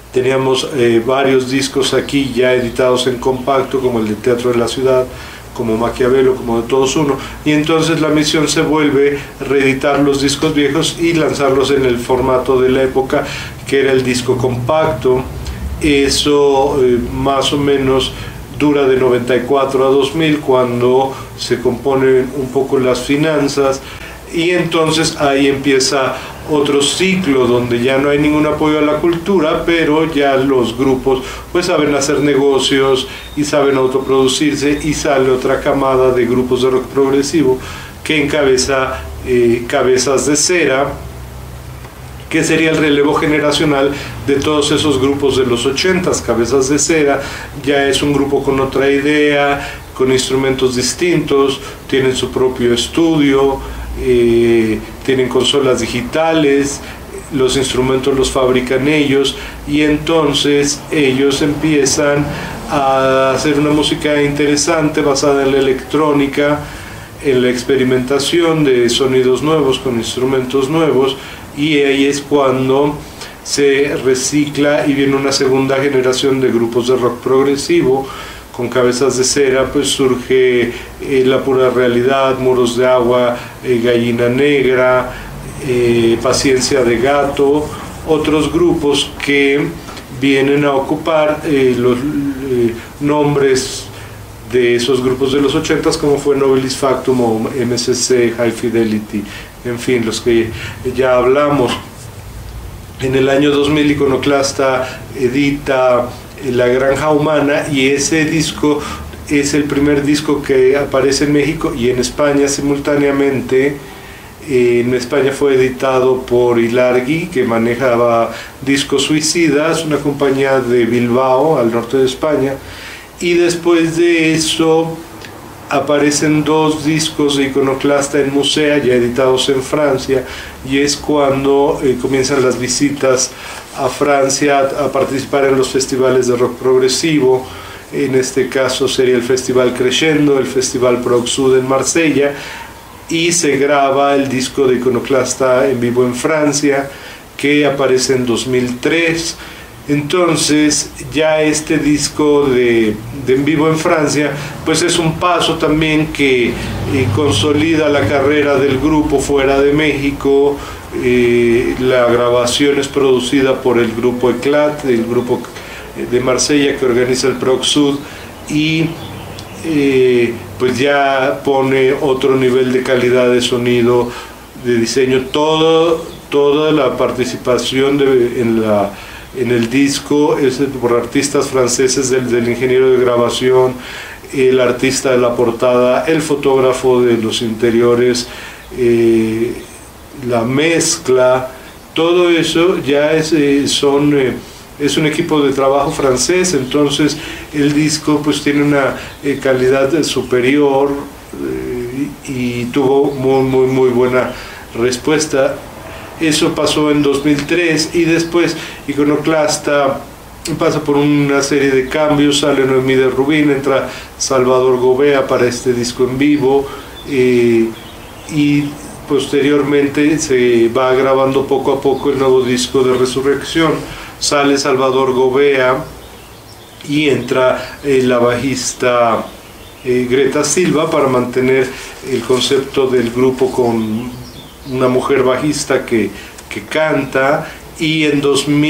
Teníamos varios discos aquí ya editados en compacto, como el de Teatro de la Ciudad, como Maquiavelo, como De Todos Uno, y entonces la misión se vuelve reeditar los discos viejos y lanzarlos en el formato de la época, que era el disco compacto. Eso más o menos dura de 94 a 2000, cuando se componen un poco las finanzas, y entonces ahí empieza otro ciclo donde ya no hay ningún apoyo a la cultura, pero ya los grupos pues saben hacer negocios y saben autoproducirse, y sale otra camada de grupos de rock progresivo que encabeza Cabezas de Cera, que sería el relevo generacional de todos esos grupos de los 80s. Cabezas de Cera ya es un grupo con otra idea, con instrumentos distintos, tienen su propio estudio, tienen consolas digitales, los instrumentos los fabrican ellos, y entonces ellos empiezan a hacer una música interesante basada en la electrónica, en la experimentación de sonidos nuevos con instrumentos nuevos, y ahí es cuando se recicla y viene una segunda generación de grupos de rock progresivo. Con Cabezas de Cera pues surge La Pura Realidad, Muros de Agua, Gallina Negra, Paciencia de Gato, otros grupos que vienen a ocupar los nombres de esos grupos de los 80s, como fue Nobilis Factum o MCC, High Fidelity, en fin, los que ya hablamos. En el año 2000 Iconoclasta edita La Granja Humana, y ese disco es el primer disco que aparece en México y en España simultáneamente. En España fue editado por Ilargi, que manejaba Discos Suicidas, una compañía de Bilbao, al norte de España, y después de eso aparecen dos discos de Iconoclasta en Musea, ya editados en Francia, y es cuando comienzan las visitas a Francia a participar en los festivales de rock progresivo. En este caso sería el Festival Crescendo, el Festival Prog Sud en Marsella, y se graba el disco de Iconoclasta en vivo en Francia, que aparece en 2003. Entonces ya este disco de en vivo en Francia pues es un paso también que consolida la carrera del grupo fuera de México. La grabación es producida por el grupo Eclat, el grupo de Marsella que organiza el Prog Sud, y pues ya pone otro nivel de calidad de sonido, de diseño. Toda la participación en el disco es por artistas franceses, del ingeniero de grabación, el artista de la portada, el fotógrafo de los interiores, la mezcla, todo eso ya es un equipo de trabajo francés. Entonces el disco pues tiene una calidad superior, y tuvo muy buena respuesta. Eso pasó en 2003, y después Iconoclasta pasa por una serie de cambios. Sale Noemí de Rubín, entra Salvador Gobea para este disco en vivo, y posteriormente se va grabando poco a poco el nuevo disco de Resurrección. Sale Salvador Gobea y entra la bajista Greta Silva para mantener el concepto del grupo con una mujer bajista que canta, y en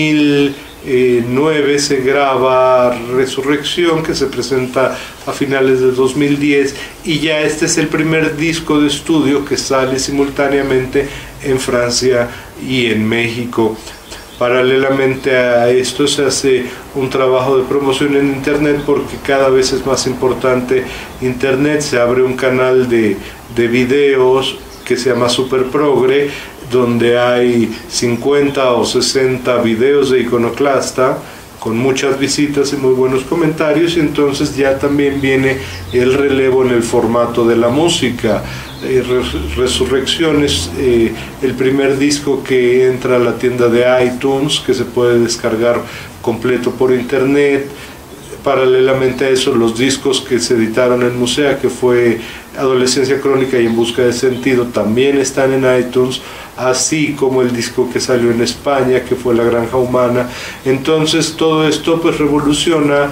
2009 se graba Resurrección, que se presenta a finales de 2010, y ya este es el primer disco de estudio que sale simultáneamente en Francia y en México. Paralelamente a esto se hace un trabajo de promoción en internet, porque cada vez es más importante internet. Se abre un canal de videos que se llama Super Progre, donde hay 50 o 60 videos de Iconoclasta con muchas visitas y muy buenos comentarios, y entonces ya también viene el relevo en el formato de la música. Resurrección es el primer disco que entra a la tienda de iTunes, que se puede descargar completo por internet. Paralelamente a eso, los discos que se editaron en Musea, que fue Adolescencia Crónica y En Busca de Sentido, también están en iTunes. así como el disco que salió en España, que fue La Granja Humana. Entonces todo esto pues revoluciona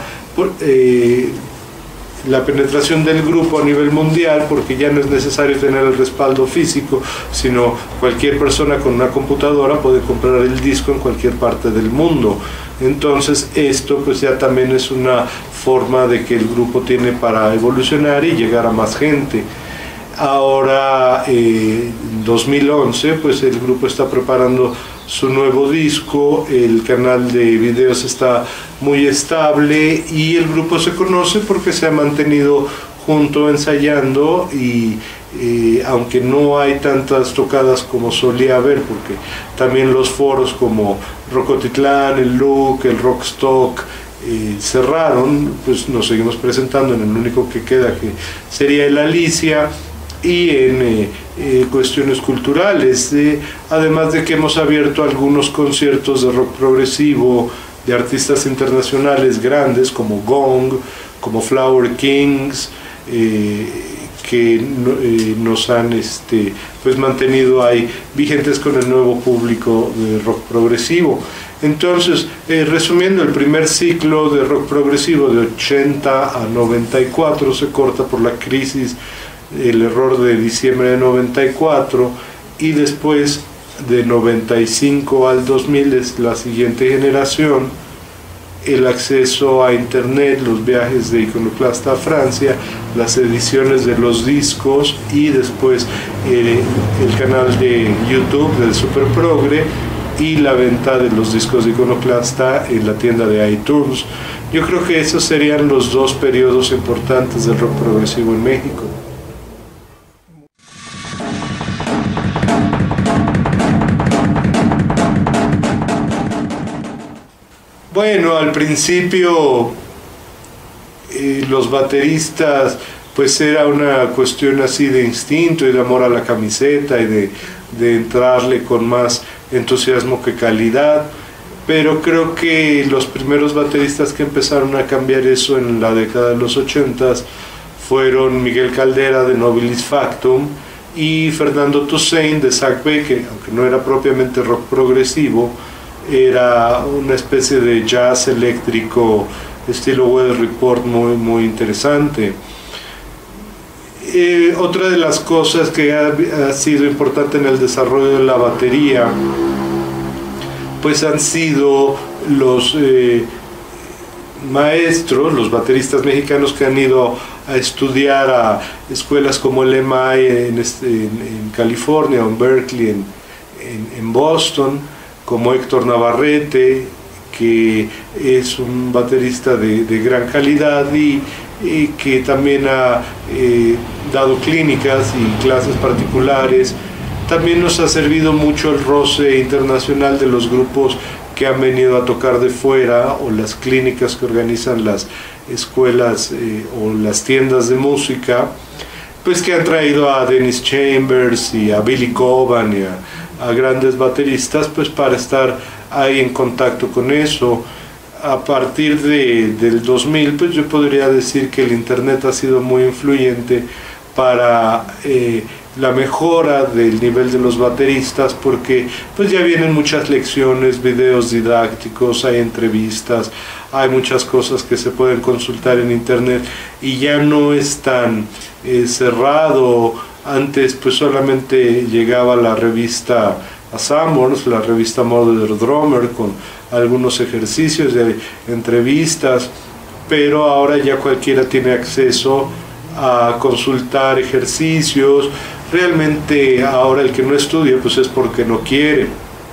la penetración del grupo a nivel mundial, porque ya no es necesario tener el respaldo físico, sino cualquier persona con una computadora puede comprar el disco en cualquier parte del mundo. Entonces esto pues ya también es una forma de que el grupo tiene para evolucionar y llegar a más gente. Ahora, en 2011, pues el grupo está preparando su nuevo disco, el canal de videos está muy estable y el grupo se conoce porque se ha mantenido junto ensayando y aunque no hay tantas tocadas como solía haber, porque también los foros como Rocotitlán, el Look, el Rockstock cerraron, pues nos seguimos presentando en el único que queda, que sería el Alicia, y en cuestiones culturales, además de que hemos abierto algunos conciertos de rock progresivo de artistas internacionales grandes como Gong, como Flower Kings, que nos han pues mantenido ahí vigentes con el nuevo público de rock progresivo. Entonces, resumiendo, el primer ciclo de rock progresivo de 80 a 94 se corta por la crisis, el error de diciembre de 94, y después de 95 al 2000 es la siguiente generación, el acceso a internet, los viajes de Iconoclasta a Francia, las ediciones de los discos y después el canal de YouTube del Super Progre y la venta de los discos de Iconoclasta en la tienda de iTunes. Yo creo que esos serían los dos periodos importantes del rock progresivo en México. Bueno, al principio los bateristas, pues era una cuestión así de instinto y de amor a la camiseta y de entrarle con más entusiasmo que calidad, pero creo que los primeros bateristas que empezaron a cambiar eso en la década de los 80s fueron Miguel Caldera de Nobilis Factum y Fernando Toussaint de Zach Baker, aunque no era propiamente rock progresivo, era una especie de jazz eléctrico estilo Weather Report muy interesante. Otra de las cosas que ha sido importante en el desarrollo de la batería pues han sido los maestros, los bateristas mexicanos que han ido a estudiar a escuelas como el MI en California, o en Berkeley, en Boston, como Héctor Navarrete, que es un baterista de gran calidad y que también ha dado clínicas y clases particulares. También nos ha servido mucho el roce internacional de los grupos que han venido a tocar de fuera o las clínicas que organizan las escuelas o las tiendas de música, pues que han traído a Dennis Chambers y a Billy Coban y a grandes bateristas, pues para estar ahí en contacto con eso. A partir del 2000, pues yo podría decir que el internet ha sido muy influyente para la mejora del nivel de los bateristas, porque pues ya vienen muchas lecciones, videos didácticos, hay entrevistas, hay muchas cosas que se pueden consultar en internet y ya no es tan cerrado. Antes pues solamente llegaba la revista a Summers, la revista Modern Drummer, con algunos ejercicios de entrevistas, pero ahora ya cualquiera tiene acceso a consultar ejercicios. Realmente ahora el que no estudia pues es porque no quiere.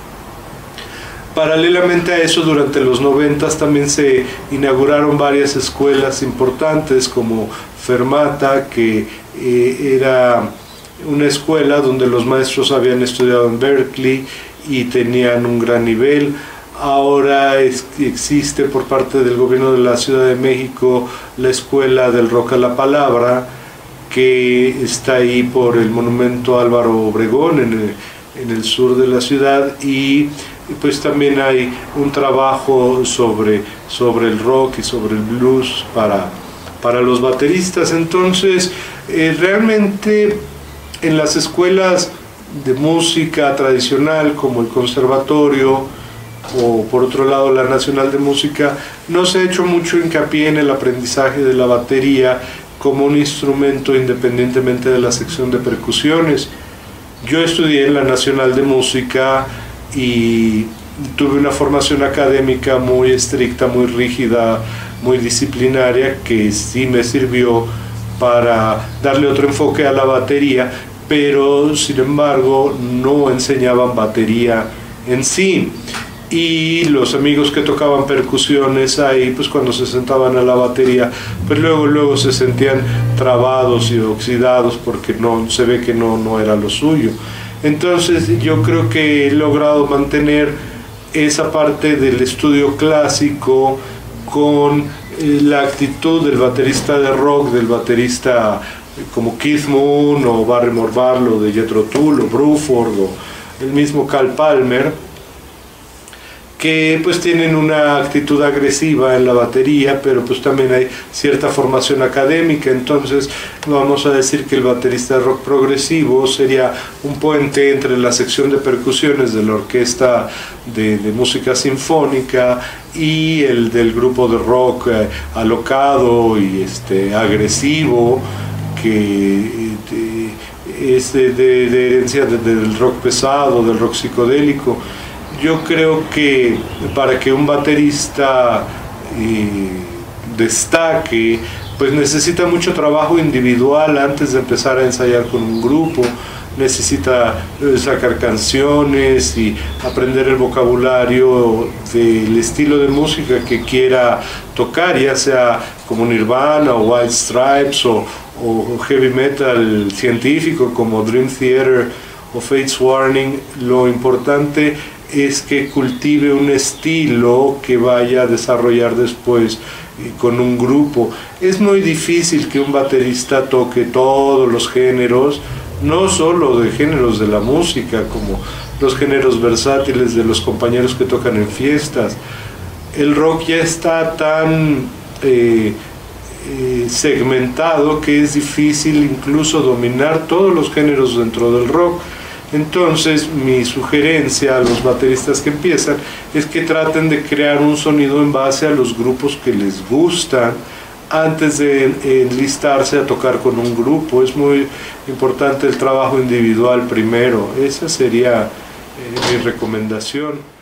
Paralelamente a eso, durante los 90s también se inauguraron varias escuelas importantes como Fermata, que era una escuela donde los maestros habían estudiado en Berkeley y tenían un gran nivel. Ahora existe por parte del gobierno de la Ciudad de México la Escuela del Rock a la Palabra, que está ahí por el monumento Álvaro Obregón en el sur de la ciudad, y pues también hay un trabajo sobre el rock y sobre el blues para los bateristas. Entonces realmente en las escuelas de música tradicional como el conservatorio o por otro lado la Nacional de Música, no se ha hecho mucho hincapié en el aprendizaje de la batería como un instrumento independientemente de la sección de percusiones. Yo estudié en la Nacional de Música y tuve una formación académica muy estricta, muy rígida, muy disciplinaria, que sí me sirvió para darle otro enfoque a la batería, pero sin embargo no enseñaban batería en sí. Y los amigos que tocaban percusiones ahí, pues cuando se sentaban a la batería, pues luego se sentían trabados y oxidados porque no, se ve que no era lo suyo. Entonces yo creo que he logrado mantener esa parte del estudio clásico con la actitud del baterista de rock, del baterista como Keith Moon o Barrymore Barlow, de Jethro Tull o Bruford o el mismo Cal Palmer, que pues tienen una actitud agresiva en la batería, pero pues también hay cierta formación académica. Entonces vamos a decir que el baterista de rock progresivo sería un puente entre la sección de percusiones de la orquesta de música sinfónica y el del grupo de rock alocado y agresivo, que es de herencia del rock pesado, del rock psicodélico. Yo creo que para que un baterista destaque, pues necesita mucho trabajo individual antes de empezar a ensayar con un grupo. Necesita sacar canciones y aprender el vocabulario del estilo de música que quiera tocar, ya sea como Nirvana o White Stripes o heavy metal científico como Dream Theater o Fates Warning. Lo importante es que cultive un estilo que vaya a desarrollar después con un grupo. Es muy difícil que un baterista toque todos los géneros, no solo de géneros de la música, como los géneros versátiles de los compañeros que tocan en fiestas. El rock ya está tan segmentado que es difícil incluso dominar todos los géneros dentro del rock. Entonces mi sugerencia a los bateristas que empiezan es que traten de crear un sonido en base a los grupos que les gustan antes de enlistarse a tocar con un grupo. Es muy importante el trabajo individual primero. Esa sería mi recomendación.